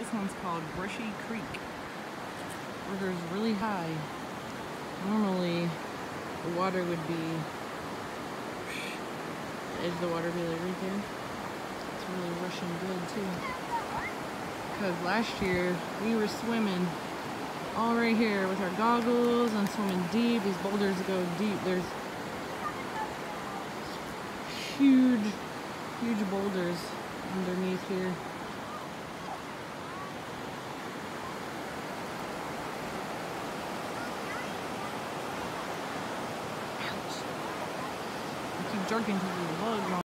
This one's called Brushy Creek. River's really high. Normally, the water would be, the edge of the water would be like right there. It's really rushing good too. Because last year, we were swimming all right here with our goggles and swimming deep. These boulders go deep. There's huge boulders underneath here. I keep jerking because of the bug.